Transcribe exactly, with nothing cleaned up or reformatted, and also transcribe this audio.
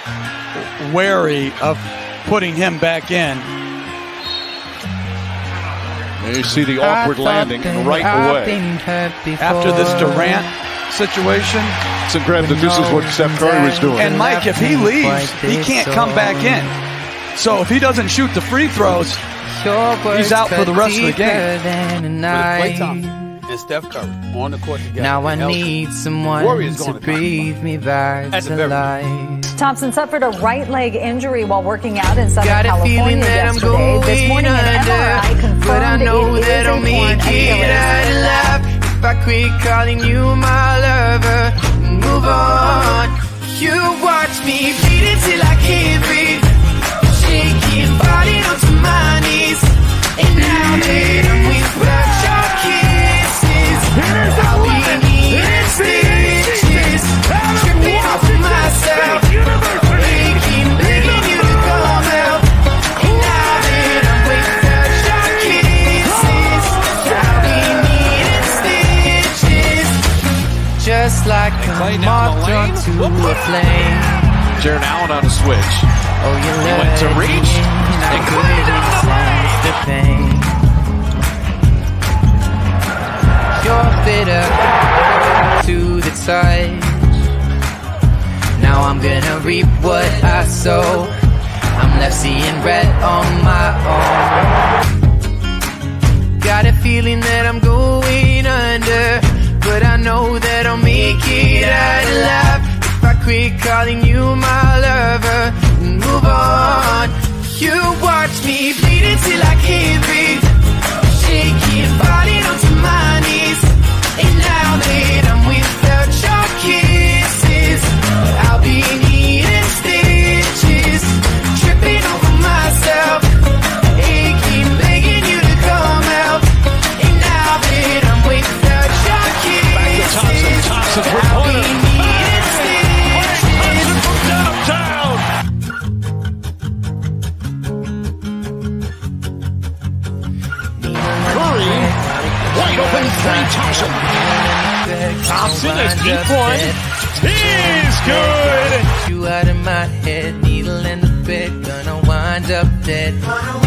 wary of putting him back in. You see the awkward landing right away. After this Durant situation. It's incredible that this is what Steph Curry was doing. And Mike, if he leaves, he can't come back in. So if he doesn't shoot the free throws, he's out for the rest of the game. Klay Thompson and Steph Curry on the court together. Now I need someone to breathe me back to life. Thompson suffered a right leg injury while working out in Southern Got a California feeling that I'm yesterday. going This morning, an M R I under, confirmed but I know it is that a I'll make torn it Achilles. out alive if I quit calling you my lover. Move on. You watch me bleed until I can't breathe, shaking, falling onto my knees. And now that I'm without your kisses, I'll be needing stitches, tripping off myself, aching, begging you to come out. And now that I'm without your kisses, I'll be needing stitches, just like a moth drawn to a flame. Jarrett Allen on a switch. Oh, you He went to reach and couldn't sense the pain. You're bitter to the touch. Now I'm gonna reap what I sow. I'm left seeing red on my own. Got a feeling that I'm going under, but I know that I'll make it out alive if I quit calling you my lover. Move on. You watch me bleed until I can't breathe, shaking, falling onto my knees. And now that I'm without your kisses, I'll be needing stitches, tripping over myself, aching, begging you to come out. And now that I'm without your kisses, I'll be needing stitches. downtown. Curry, wide open three, Thompson. Thompson, a deep one. Is good. You out of my head, needle in the bed, gonna wind up dead.